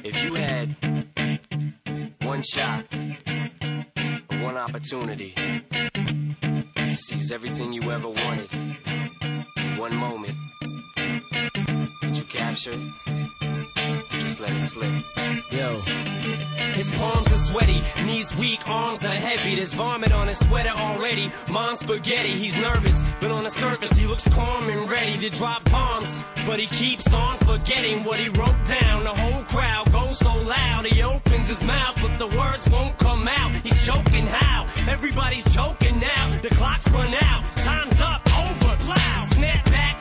If you had one shot, one opportunity to seize everything you ever wanted in one moment, did you capture it? Or just let it slip? Yo. His palms are sweaty, knees weak, arms are heavy. There's vomit on his sweater already. Mom's spaghetti, he's nervous, but on the surface he looks calm and ready to drop bombs. But he keeps on forgetting what he wrote down. The whole crowd goes so loud, he opens his mouth, but the words won't come out. He's choking how? Everybody's choking now. The clock's run out, time's up, over, loud. Snap back